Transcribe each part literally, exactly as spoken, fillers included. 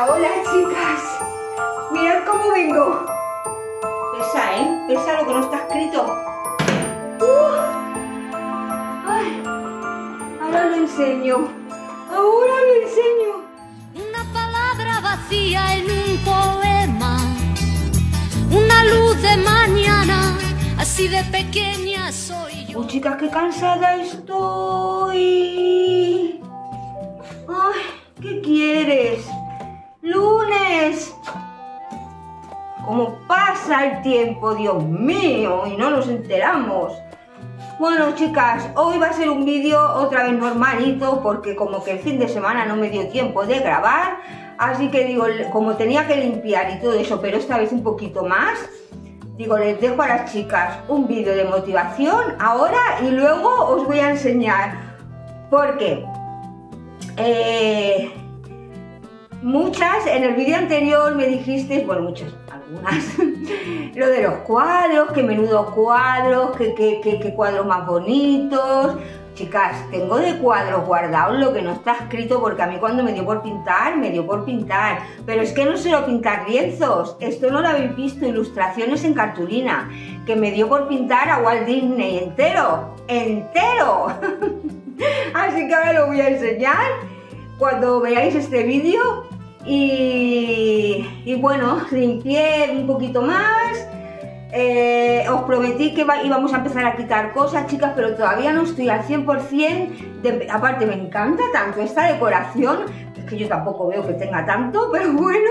hola chicas. Mirad cómo vengo. Pesa, ¿eh? Pesa lo que no está escrito. Uh. Ay. Ahora lo enseño. Ahora lo enseño. Una palabra vacía en un poema. Una luz de mañana. Así de pequeña soy yo. Uy, chicas, qué cansada estoy. Ay, ¿qué quieres? ¡Lunes! ¿Cómo pasa el tiempo, Dios mío? Y no nos enteramos. Bueno, chicas, hoy va a ser un vídeo otra vez normalito, porque como que el fin de semana no me dio tiempo de grabar, así que digo, como tenía que limpiar y todo eso, pero esta vez un poquito más, digo, les dejo a las chicas un vídeo de motivación ahora y luego os voy a enseñar. Porque eh, muchas, en el vídeo anterior me dijisteis, bueno, muchas, algunas, lo de los cuadros, que menudo cuadros, que, que, que, que cuadros más bonitos. Chicas, tengo de cuadros guardados lo que no está escrito, porque a mí cuando me dio por pintar, me dio por pintar. Pero es que no solo pintar lienzos, esto no lo habéis visto, ilustraciones en cartulina, que me dio por pintar a Walt Disney entero, entero. Así que ahora lo voy a enseñar cuando veáis este vídeo. Y, y bueno, limpié un poquito más. Eh, os prometí que va, íbamos a empezar a quitar cosas, chicas, pero todavía no estoy al cien por cien. De, aparte me encanta tanto esta decoración, es que yo tampoco veo que tenga tanto, pero bueno.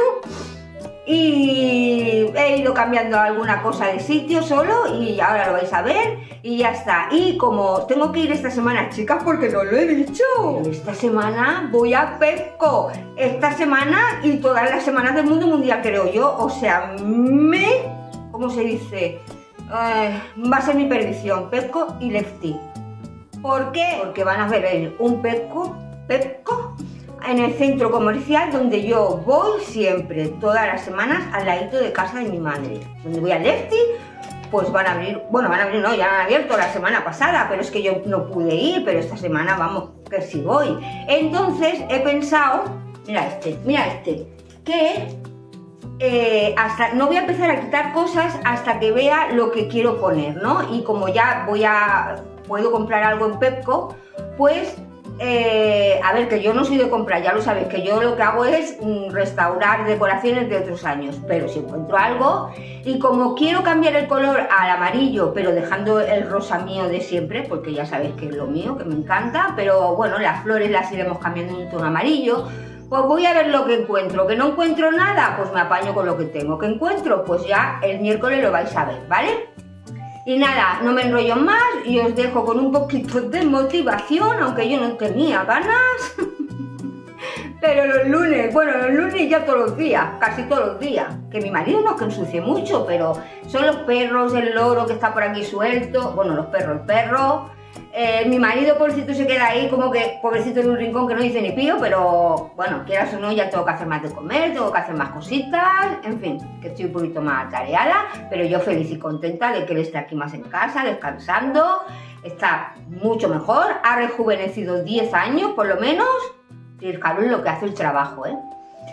Y he ido cambiando alguna cosa de sitio solo y ahora lo vais a ver y ya está. Y como tengo que ir esta semana, chicas, porque no lo he dicho, esta semana voy a Pepco, esta semana y todas las semanas del mundo mundial, creo yo. O sea, me... ¿cómo se dice? Eh, va a ser mi perdición, Pepco y Lefty. ¿Por qué? Porque van a ver un Pepco, Pepco en el centro comercial donde yo voy siempre, todas las semanas, al ladito de casa de mi madre. Donde voy a Lefty, pues van a abrir, bueno, van a abrir, no, ya han abierto la semana pasada, pero es que yo no pude ir, pero esta semana vamos, que sí voy. Entonces he pensado, mira este, mira este, que... Eh, hasta no voy a empezar a quitar cosas hasta que vea lo que quiero poner, ¿no? Y como ya voy a puedo comprar algo en Pepco, pues eh, a ver, que yo no soy de comprar, ya lo sabéis, que yo lo que hago es mm, restaurar decoraciones de otros años, pero si encuentro algo, y como quiero cambiar el color al amarillo, pero dejando el rosa mío de siempre, porque ya sabéis que es lo mío, que me encanta, pero bueno, las flores las iremos cambiando en un tono amarillo. Pues voy a ver lo que encuentro. ¿Que no encuentro nada? Pues me apaño con lo que tengo. ¿Que encuentro? Pues ya el miércoles lo vais a ver, ¿vale? Y nada, no me enrollo más y os dejo con un poquito de motivación, aunque yo no tenía ganas. Pero los lunes, bueno, los lunes ya todos los días, casi todos los días. Que mi marido no es que ensucie mucho, pero son los perros, el loro que está por aquí suelto. Bueno, los perros, el perro... Eh, mi marido, pobrecito, se queda ahí como que pobrecito en un rincón que no dice ni pío, pero bueno, quieras o no, ya tengo que hacer más de comer, tengo que hacer más cositas, en fin, que estoy un poquito más atareada, pero yo feliz y contenta de que él esté aquí más en casa, descansando, está mucho mejor, ha rejuvenecido diez años por lo menos, y el cabrón lo que hace el trabajo, ¿eh?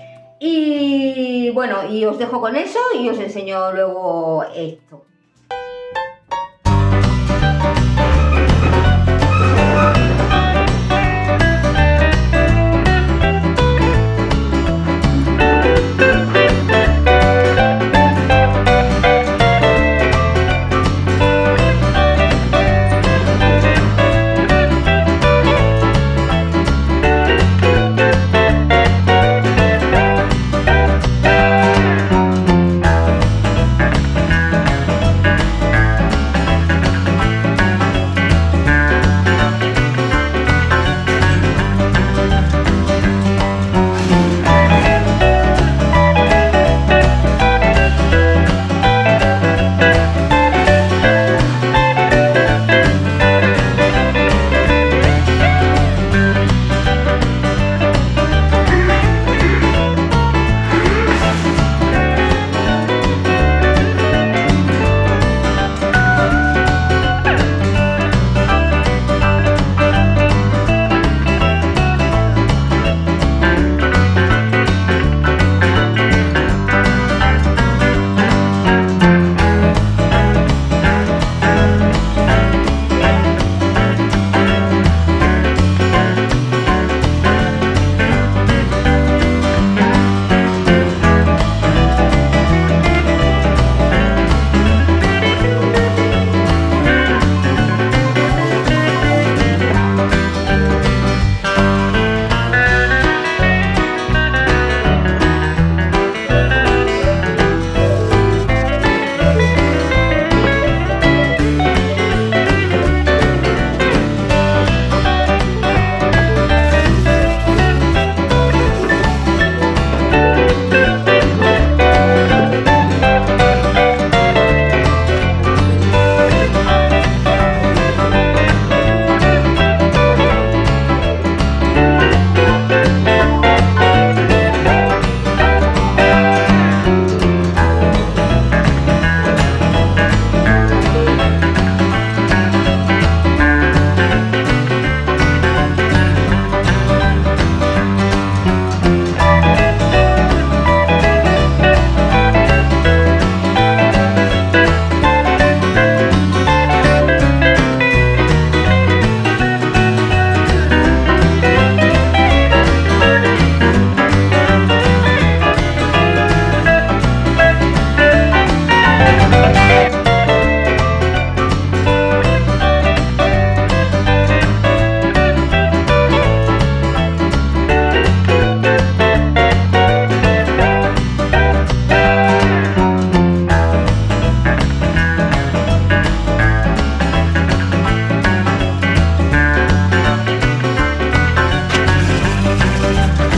Y bueno, y os dejo con eso y os enseño luego esto.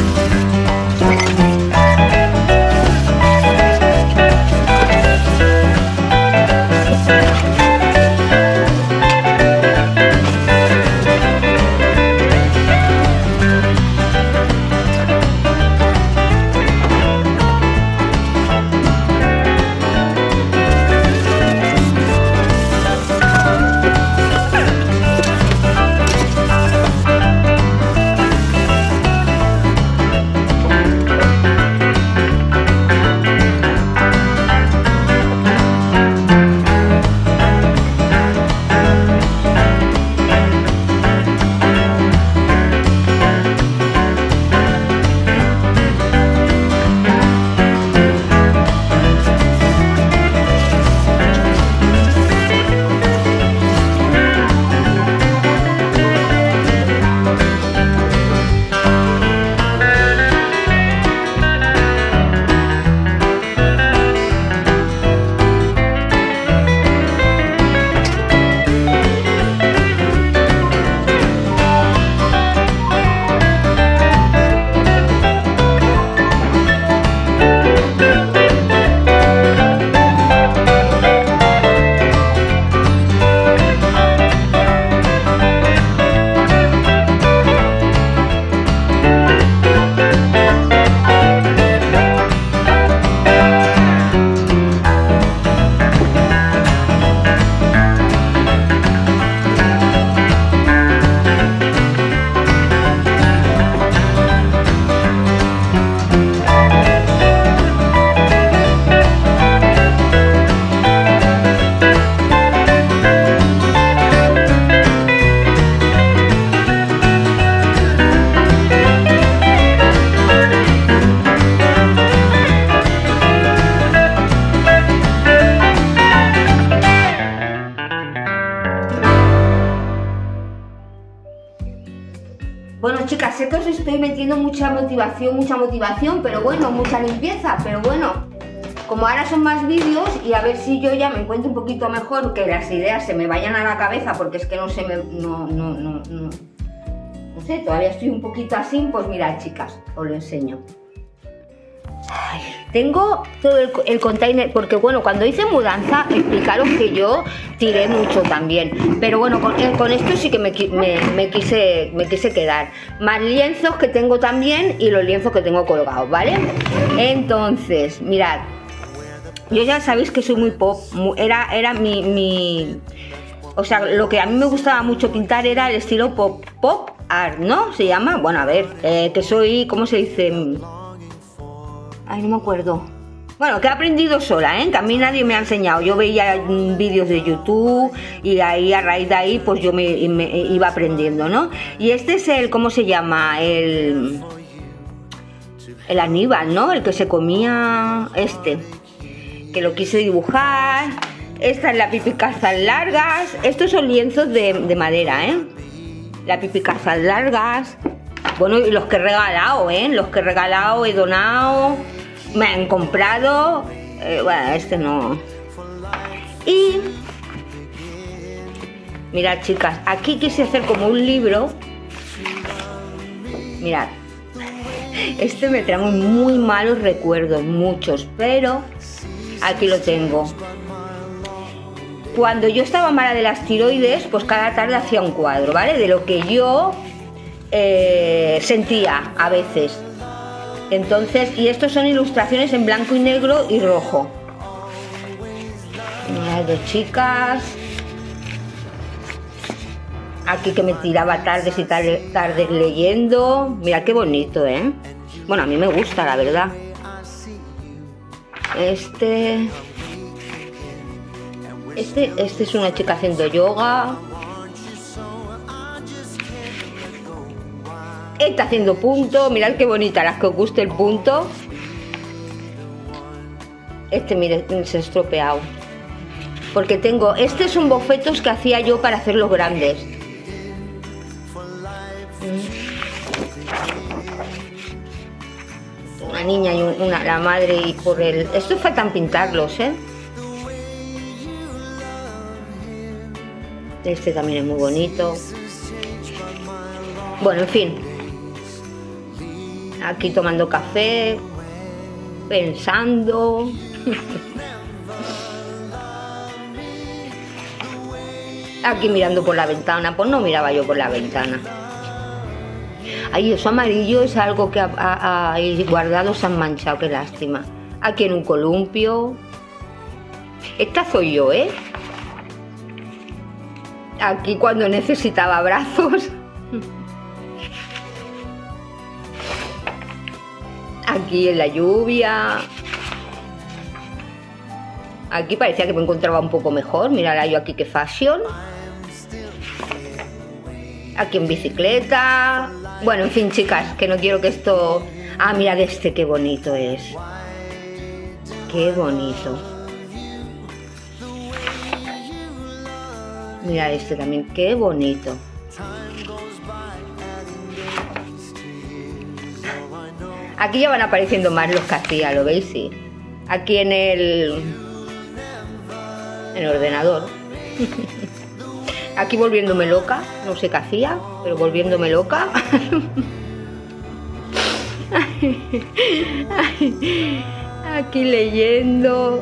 Bueno, chicas, sé que os estoy metiendo mucha motivación, mucha motivación, pero bueno, mucha limpieza, pero bueno, como ahora son más vídeos y a ver si yo ya me encuentro un poquito mejor, que las ideas se me vayan a la cabeza, porque es que no se me... no, no, no, no, no sé, todavía estoy un poquito así, pues mirad, chicas, os lo enseño. Ay, tengo todo el, el container, porque bueno, cuando hice mudanza, explicaros que yo tiré mucho también, pero bueno, con, con esto sí que me, me, me, quise, me quise quedar, más lienzos que tengo también y los lienzos que tengo colgados, ¿vale? Entonces, mirad, yo ya sabéis que soy muy pop, muy, era, era mi, mi, o sea, lo que a mí me gustaba mucho pintar era el estilo pop, pop art, ¿no? Se llama, bueno, a ver, eh, que soy, ¿cómo se dice? Ay, no me acuerdo. Bueno, que he aprendido sola, ¿eh? Que a mí nadie me ha enseñado. Yo veía vídeos de YouTube y ahí a raíz de ahí pues yo me, me iba aprendiendo, ¿no? Y este es el, ¿cómo se llama? El, el Aníbal, ¿no? El que se comía este. Que lo quise dibujar. Esta es la pipicazas largas. Estos son lienzos de, de madera, ¿eh? La pipicazas largas. Bueno, y los que he regalado, ¿eh? Los que he regalado, he donado, me han comprado. Eh, bueno, este no. Y mirad, chicas, aquí quise hacer como un libro. Mirad, este me trae muy malos recuerdos, muchos, pero aquí lo tengo. Cuando yo estaba mala de las tiroides, pues cada tarde hacía un cuadro, ¿vale? De lo que yo Eh, sentía a veces. Entonces, y estos son ilustraciones en blanco y negro y rojo. Las dos chicas. Aquí que me tiraba tardes y tardes, tardes leyendo. Mira qué bonito, ¿eh? Bueno, a mí me gusta, la verdad. Este Este, este es una chica haciendo yoga. Está haciendo punto, mirad qué bonita, las que os guste el punto. Este, mire, se ha estropeado. Porque tengo, estos son bofetos que hacía yo para hacerlos grandes. Una niña y una, la madre y por el... Estos faltan pintarlos, ¿eh? Este también es muy bonito. Bueno, en fin. Aquí tomando café, pensando. Aquí mirando por la ventana, pues no miraba yo por la ventana. Ay, eso amarillo es algo que hay guardado, se han manchado, qué lástima. Aquí en un columpio. Esta soy yo, ¿eh? Aquí cuando necesitaba abrazos. Aquí en la lluvia. Aquí parecía que me encontraba un poco mejor. Mírala yo aquí, qué fashion. Aquí en bicicleta. Bueno, en fin, chicas, que no quiero que esto... Ah, mirad este, qué bonito es. Qué bonito. Mira este también, qué bonito. Aquí ya van apareciendo más los que hacía, ¿lo veis? Sí. Aquí en el... en el ordenador. Aquí volviéndome loca, no sé qué hacía, pero volviéndome loca. Aquí leyendo.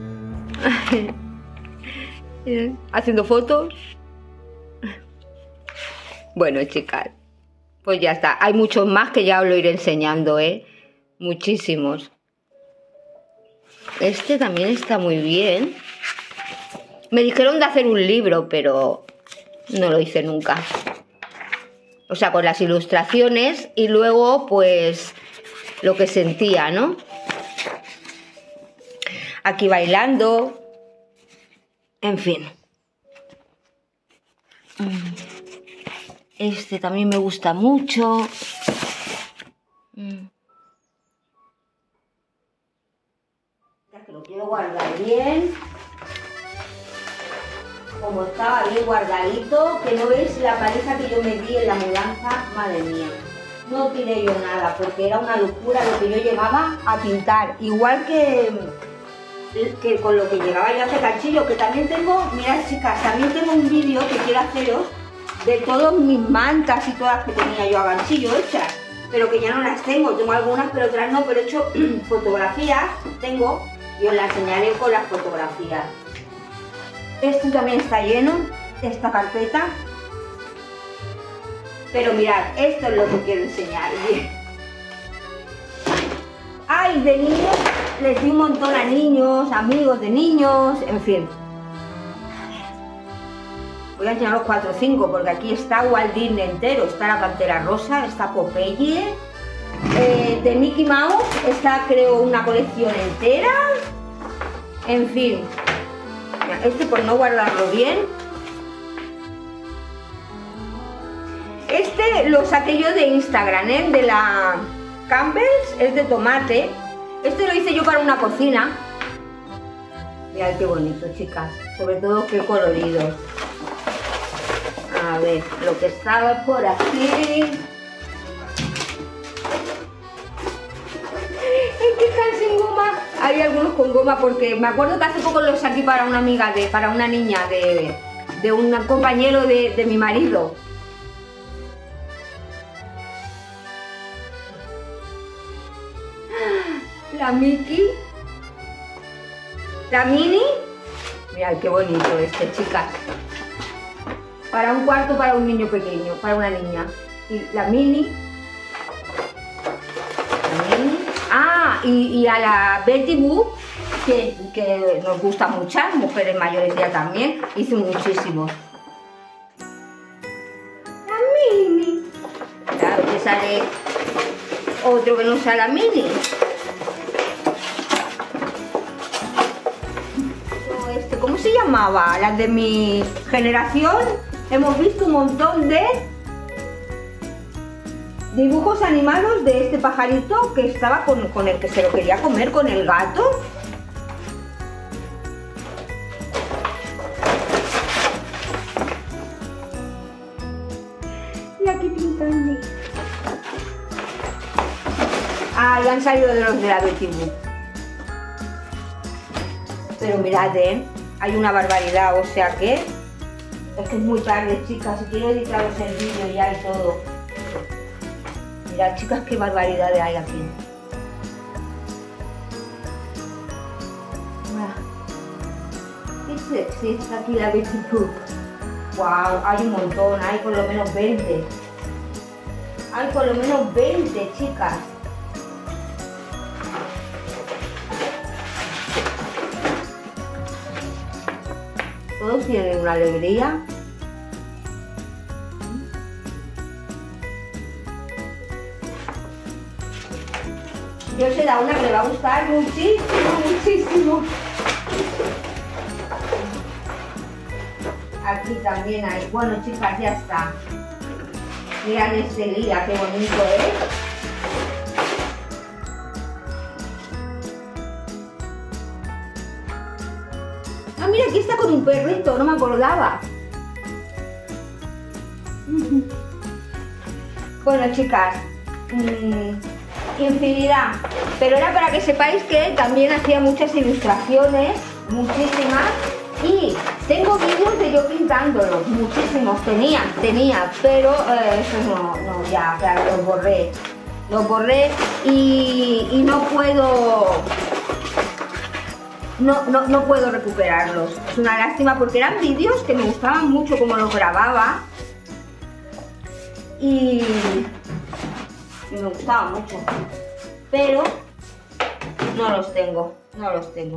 Haciendo fotos. Bueno, chicas, pues ya está. Hay muchos más que ya os lo iré enseñando, ¿eh? Muchísimos. Este también está muy bien. Me dijeron de hacer un libro, pero no lo hice nunca. O sea, con las ilustraciones y luego, pues, lo que sentía, ¿no? Aquí bailando. En fin. Este también me gusta mucho. Que lo quiero guardar bien. Como estaba bien guardadito, que no veis la paliza que yo me di en la mudanza, madre mía. No tiré yo nada, porque era una locura lo que yo llevaba a pintar. Igual que, que con lo que llegaba yo a hacer ganchillo, que también tengo, mirad chicas, también tengo un vídeo que quiero haceros de todas mis mantas y todas las que tenía yo a ganchillo hechas, pero que ya no las tengo, tengo algunas pero otras no, pero he hecho fotografías, tengo, y os las enseñaré con las fotografías. Esto también está lleno, esta carpeta. Pero mirad, esto es lo que quiero enseñar. Ay, de niños, les di un montón a niños, amigos de niños, en fin. Voy a enseñar los cuatro o cinco, porque aquí está Walt Disney entero. Está la Pantera Rosa, está Popeye. Eh, de Mickey Mouse está, creo, una colección entera. En fin. Este por no guardarlo bien. Este lo saqué yo de Instagram, ¿eh? De la Campbell's, es de tomate. Este lo hice yo para una cocina. Mirad qué bonito, chicas. Sobre todo qué coloridos. A ver, lo que estaba por aquí. Es que están sin goma. Hay algunos con goma porque me acuerdo que hace poco los saqué para una amiga, de, para una niña de, de un compañero de, de mi marido. La Mickey. La Minnie. Mirad qué bonito este, chicas. Para un cuarto, para un niño pequeño, para una niña. Y la Minnie. La Minnie. Ah, y, y a la Betty Boop, que, que nos gusta muchas, mujeres mayores ya también, hice muchísimos. La Minnie. Claro que sale otro que no sea la Minnie. Este, ¿cómo se llamaba? Las de mi generación, hemos visto un montón de dibujos animados de este pajarito que estaba con, con el que se lo quería comer, con el gato. Y aquí pintando. Ah, ya han salido de los de la Betty Boop. Pero mirad, ¿eh? Hay una barbaridad, o sea que... Es que es muy tarde, chicas, si quiero editaros el vídeo ya y todo. Mirad, chicas, qué barbaridad hay aquí. Qué sexy está aquí la Betty Boop. Wow, hay un montón, hay por lo menos veinte. Hay por lo menos veinte, chicas. Todos tienen una alegría. Yo os he dado una que le va a gustar muchísimo, muchísimo. Aquí también hay. Bueno, chicas, ya está. Mirad este lila, qué bonito es. Ah, mira, aquí está con un perrito, no me acordaba. Bueno, chicas, mmm, infinidad. Pero era para que sepáis que también hacía muchas ilustraciones, muchísimas. Y tengo vídeos de yo pintándolos, muchísimos, tenía, tenía, pero eh, esos no, no, ya, claro, los borré. Los borré y, y no puedo... No, no, no puedo recuperarlos. Es una lástima porque eran vídeos que me gustaban mucho como los grababa. Y, y me gustaba mucho. Pero no los tengo, no los tengo.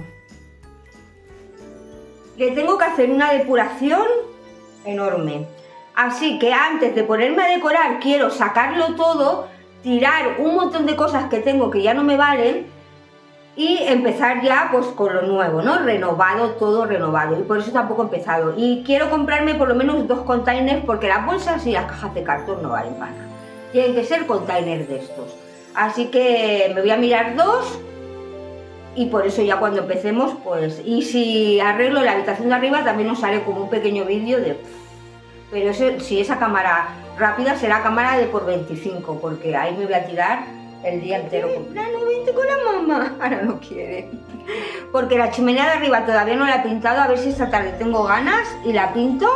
Le tengo que hacer una depuración enorme. Así que antes de ponerme a decorar quiero sacarlo todo, tirar un montón de cosas que tengo que ya no me valen y empezar ya pues con lo nuevo, ¿no? Renovado, todo renovado. Y por eso tampoco he empezado. Y quiero comprarme por lo menos dos containers porque las bolsas y las cajas de cartón no valen para nada. Tienen que ser containers de estos. Así que me voy a mirar dos. Y por eso ya cuando empecemos, pues... Y si arreglo la habitación de arriba, también os haré como un pequeño vídeo de... Pero eso, si esa cámara rápida, será cámara de por veinticinco, porque ahí me voy a tirar el día entero. No, vente con la mamá. Ahora no quiere. Porque la chimenea de arriba todavía no la he pintado. A ver si esta tarde tengo ganas y la pinto.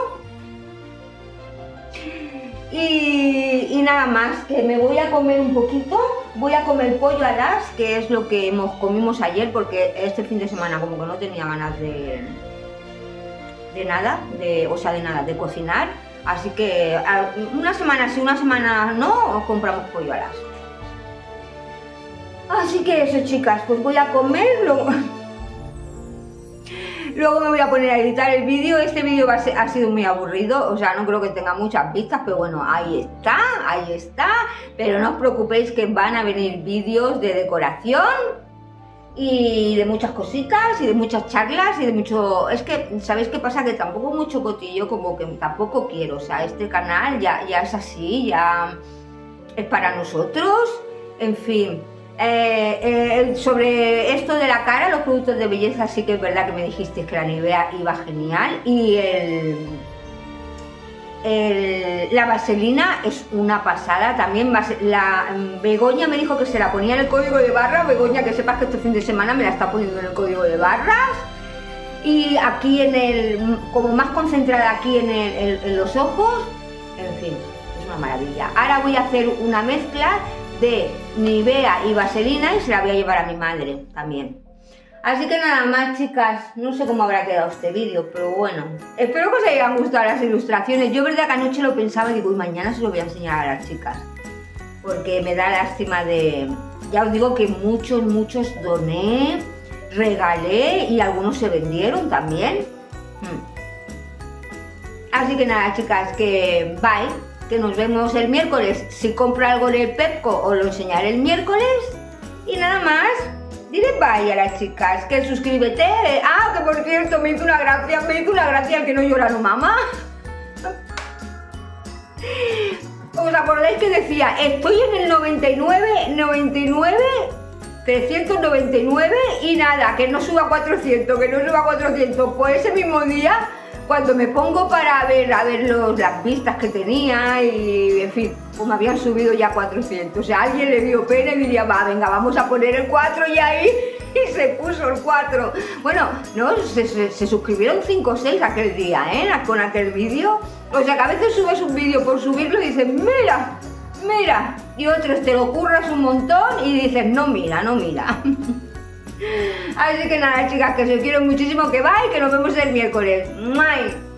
Y, y nada más, que me voy a comer un poquito, voy a comer pollo a las, que es lo que hemos, comimos ayer, porque este fin de semana como que no tenía ganas de, de nada, de, o sea, de nada, de cocinar, así que una semana sí, una semana no, compramos pollo a las. Así que eso, chicas, pues voy a comer, luego, luego me voy a poner a editar el vídeo. Este vídeo va a ser, ha sido muy aburrido, o sea, no creo que tenga muchas vistas, pero bueno, ahí está, ahí está. Pero no os preocupéis que van a venir vídeos de decoración y de muchas cositas y de muchas charlas y de mucho... Es que, ¿sabéis qué pasa? Que tampoco mucho cotillo, como que tampoco quiero, o sea, este canal ya, ya es así, ya es para nosotros, en fin. Eh, eh, sobre esto de la cara, los productos de belleza, sí que es verdad que me dijiste que la Nivea iba genial y el, el, la vaselina es una pasada también. La Begoña me dijo que se la ponía en el código de barras. Begoña, que sepas que este fin de semana me la está poniendo en el código de barras y aquí en el, como más concentrada aquí en, el, en, en los ojos, en fin, es una maravilla. Ahora voy a hacer una mezcla de Nivea y vaselina y se la voy a llevar a mi madre también. Así que nada más, chicas, no sé cómo habrá quedado este vídeo, pero bueno, espero que os hayan gustado las ilustraciones. Yo verdad que anoche lo pensaba y digo, uy, mañana se lo voy a enseñar a las chicas, porque me da lástima de... Ya os digo que muchos, muchos doné, regalé y algunos se vendieron también. Así que nada, chicas, que bye. Que nos vemos el miércoles. Si compro algo en el Pepco os lo enseñaré el miércoles. Y nada más, diré bye a las chicas. Que suscríbete. Ah, que por cierto me hizo una gracia. Me hizo una gracia el que no llora no mamá. ¿Os acordáis que decía? Estoy en el noventa y nueve, noventa y nueve, trescientos noventa y nueve y nada, que no suba a cuatrocientos, que no suba a cuatrocientos. Pues ese mismo día, cuando me pongo para ver, a ver los, las vistas que tenía y en fin, pues me habían subido ya cuatrocientos. O sea, alguien le dio pena y diría, va, venga, vamos a poner el cuatro y ahí, y se puso el cuatro. Bueno, no, se, se, se suscribieron cinco o seis aquel día, ¿eh? Con aquel vídeo. O sea, que a veces subes un vídeo por subirlo y dices, mira, Mira, y otros te lo curras un montón y dices, no mira, no mira. Así que nada, chicas, que os quiero muchísimo, que bye, que nos vemos el miércoles. ¡Mua!